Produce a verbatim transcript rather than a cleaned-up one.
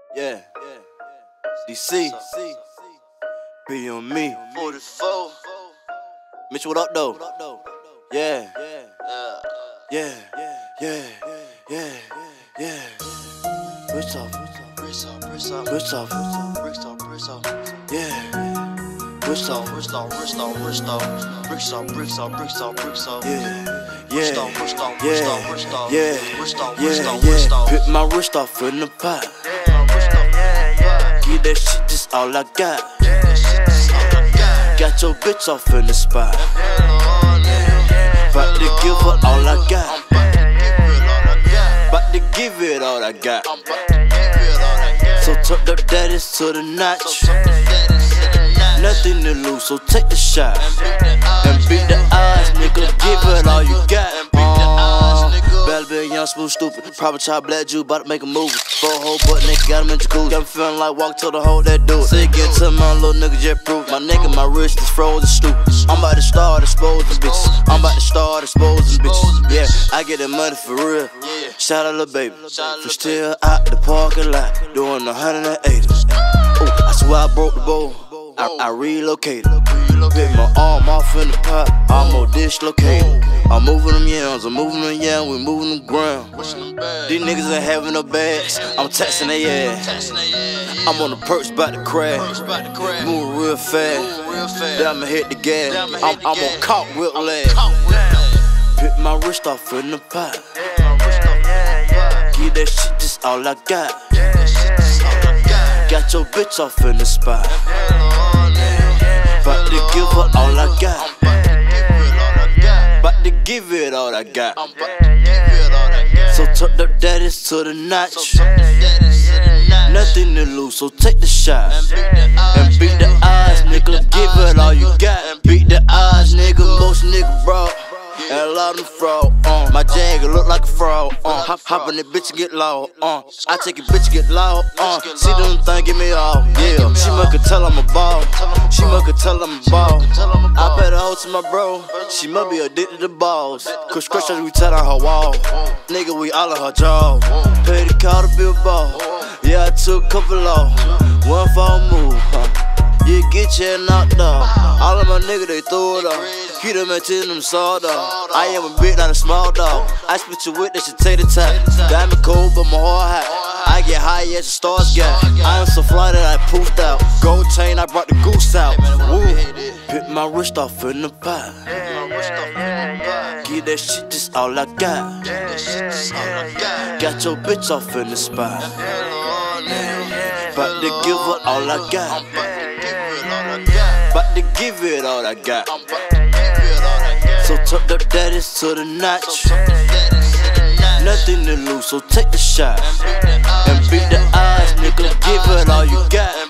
Yeah, D C, be on me. forty-four. Mitch, what up though? Yeah, yeah, yeah, yeah, yeah. Bricks off, Bricks off, bricks off, bricks off, bricks off, bricks off. yeah. Bricks off, Bricks off, bricks off, bricks off. Bricks off, bricks off, bricks off, bricks off. yeah, Bricks yeah, off, bricks off, bricks off, bricks yeah, off. yeah, Bricks off, bricks yeah, off, bricks yeah. off. Put my wrist off in the pot. Give that shit just all I got. Got your bitch off in the spot. About to give her all I got. About to give it all I got. So tuck the daddies to the notch. Nothing to lose, so take the shot. And beat the odds, nigga, give it all you got. Uh, Better be a young, smooth, stupid. Probably try black Jew, bout to make a movie. Four whole butt nigga, got him in jacuzzi. Got me feeling like walk to the hole that do it. Say again to my little nigga, jet proof. My nigga, my wrist is frozen, stupid. I'm about to start exposing bitches. I'm about to start exposing bitches. Yeah, I get that money for real. Shout out little baby. For still out the parking lot, doing one hundred eighty. Ooh, I swear I broke the bowl. I, I relocated. Pick my arm off in the pot, almost dislocated. I'm moving them yams, I'm moving them yams, we moving them ground. These niggas ain't having no bags, I'm taxing their ass. I'm on the perch, bout to crash. Moving real fast, then I'ma hit the gas. I'm, I'm on caught whip last. Pick my wrist off in the pot. Give that shit just all I got. Got your bitch off in the spot. About to give her all I got. About to give it all I got. So tuck the daddies to the notch. Nothing to lose, so take the shot. And beat the odds, nigga, give it all you got. Beat the odds, nigga, most nigga broke. And a lot of them fraud, uh. My Jagger look like a fraud, uh. Hop, hop on that bitch and get loud, uh. I take a bitch and get loud, uh. See them thing, give me all, yeah. She must could tell I'm a ball. She must could tell I'm a ball. I better hold to my bro. She must be addicted to balls. Cause crush we tell on her wall. Nigga, we all in her jaw. Pay the call to Bill Ball. Yeah, I took a couple off. One fall move, huh? Yeah, get your head knocked off. All of my niggas, they throw it off. Keep them at ten, them sawed off. I am a big, not a small dog. I spit your wit, that should take the top. Diamond cold, but my heart hot. I get high as the stars got. I am so fly that I poofed out. Gold chain, I brought the goose out. Woo. Pick my wrist off in the pot. Give that shit just all I got. Got your bitch off in the spot. About to give her all I got. About to give it all I got. So tuck the daddies to the notch. Nothing to lose, so take the shot. And beat the odds, nigga, give it all you got.